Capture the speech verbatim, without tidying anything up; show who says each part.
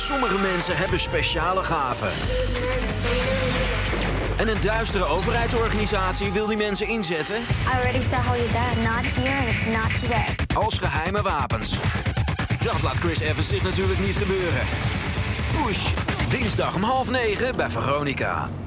Speaker 1: Sommige mensen hebben speciale gaven. En een duistere overheidsorganisatie wil die mensen inzetten
Speaker 2: I already saw how your dad is not here and it's not today.
Speaker 1: als geheime wapens. Dat laat Chris Evans zich natuurlijk niet gebeuren. Push, dinsdag om half negen bij Veronica.